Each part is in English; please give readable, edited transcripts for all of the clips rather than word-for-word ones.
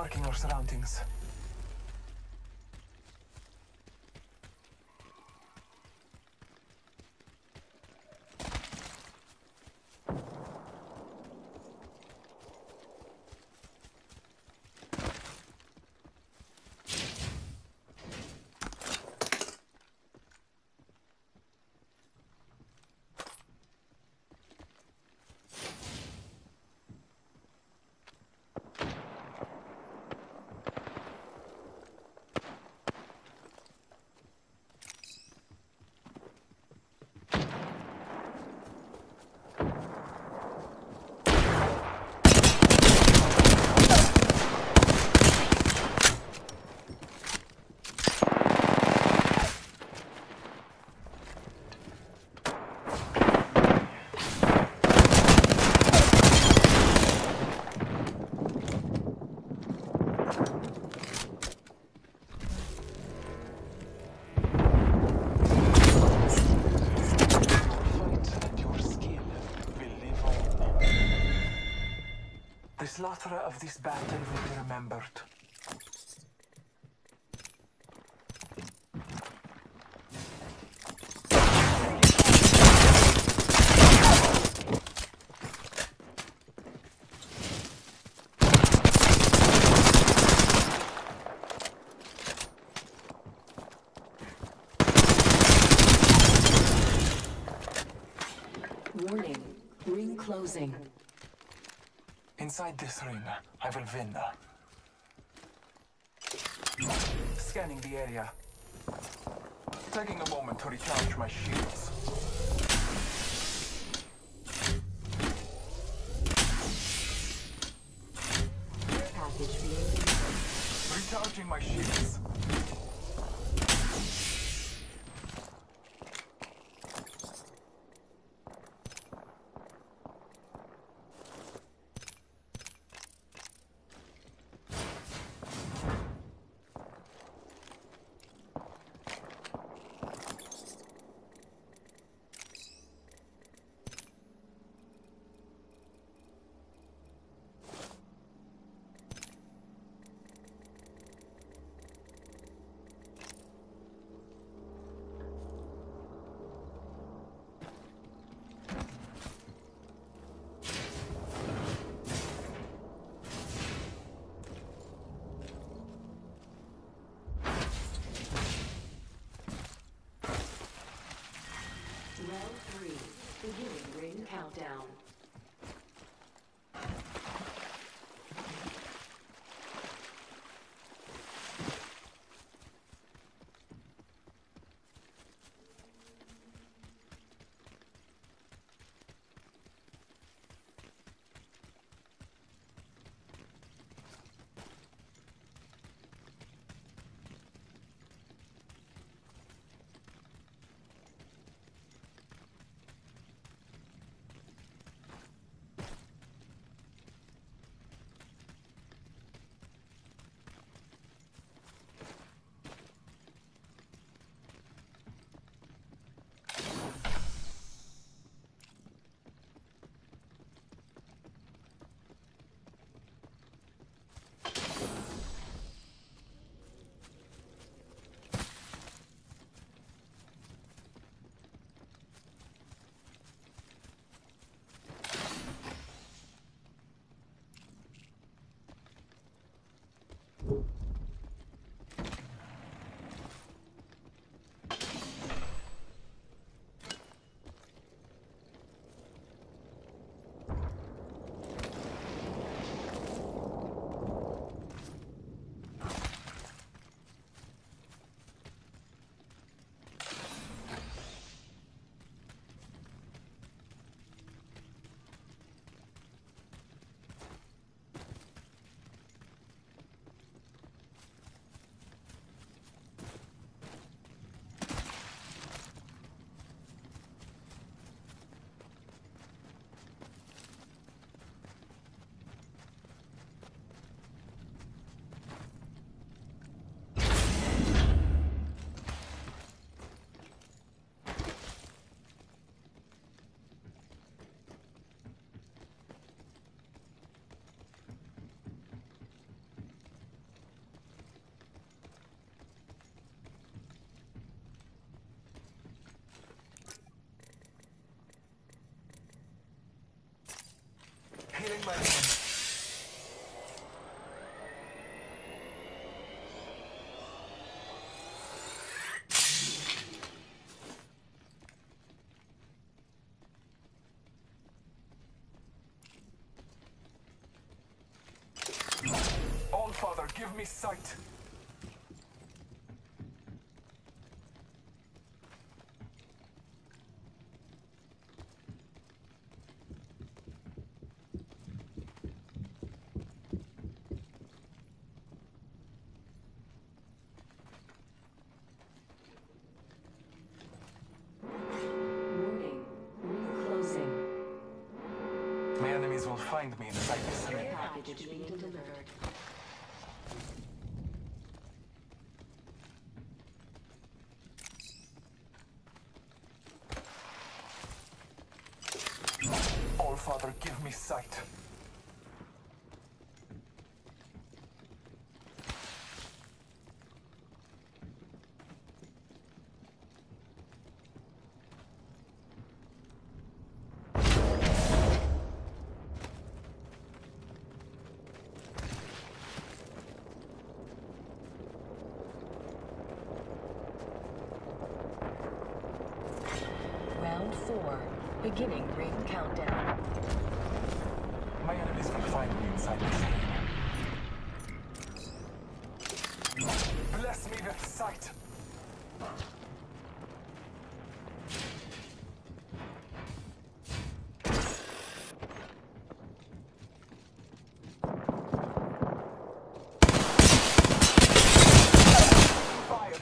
Marking our surroundings. The slaughter of this battle will be remembered. Warning, ring closing. Inside this ring, I will win. Scanning the area. Taking a moment to recharge my shields. Package being delivered. Recharging my shields. Round 3, beginning ring countdown. my hand. All Father, give me sight. Warning. Ring closing. My enemies will find me inside this ring. Care package being delivered. All Father, give me sight. Round 4. Beginning ring countdown. My enemies will find me inside this ring. Bless me with sight. Fire.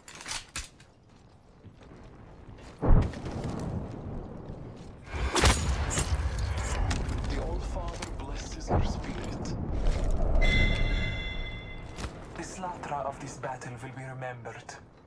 The All Father blesses your spirit. The slaughter of this battle will be remembered.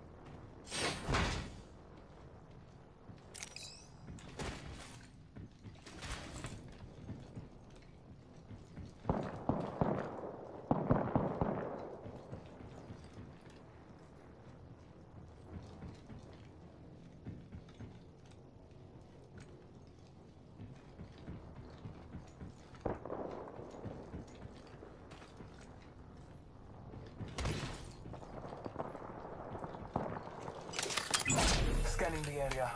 Scanning the area.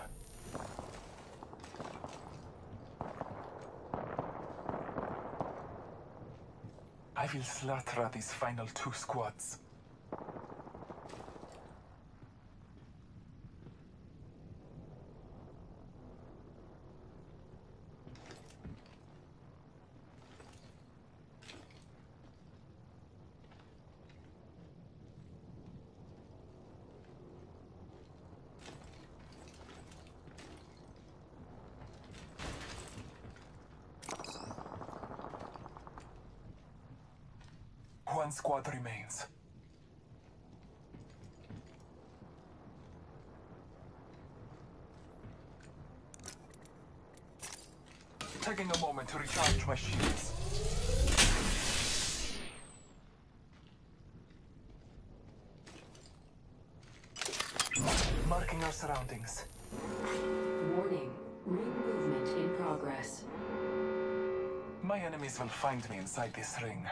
I will slaughter these final 2 squads. One squad remains. Taking a moment to recharge my shields. Marking our surroundings. Warning. Ring movement in progress. My enemies will find me inside this ring.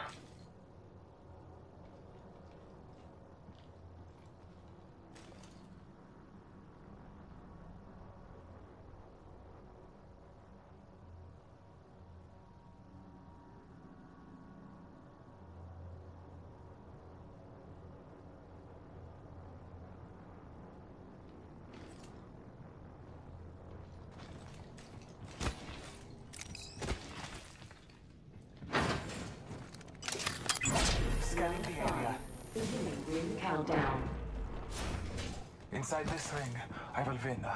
Scanning the area. Beginning ring countdown. Inside this ring, I will win.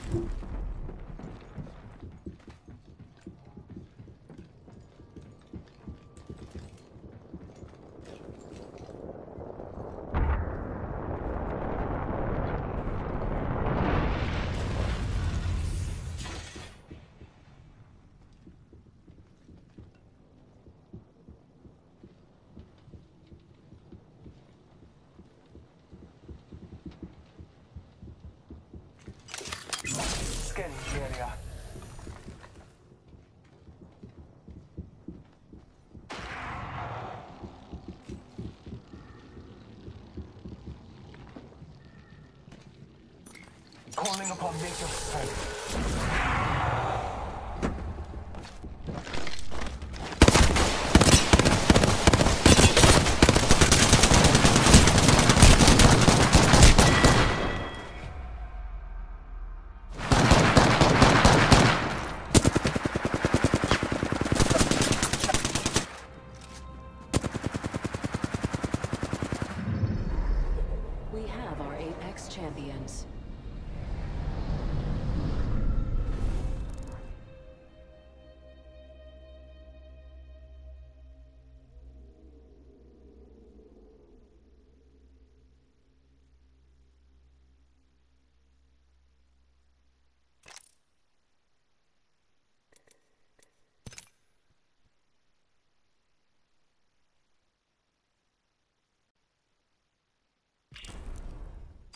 Scanning the area. Calling upon nature's strength. We have our Apex champions.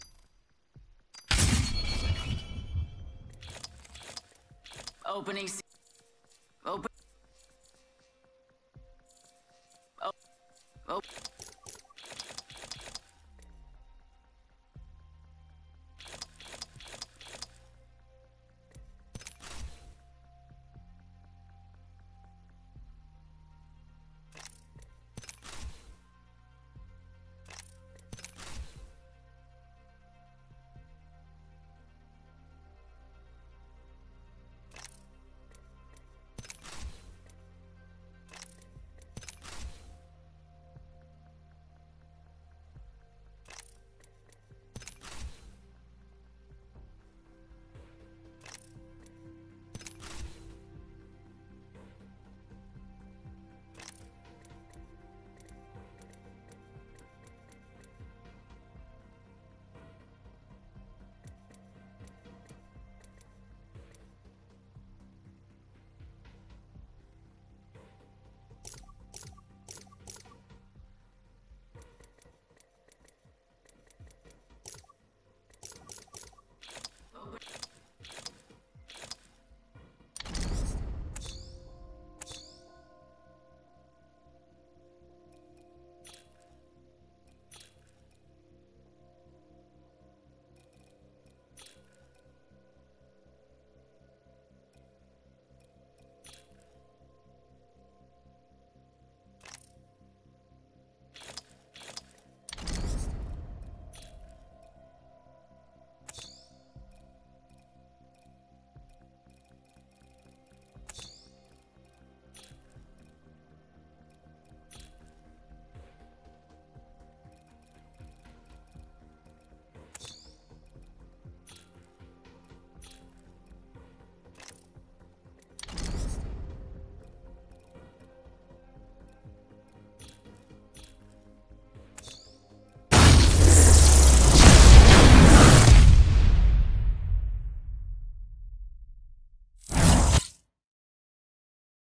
Opening.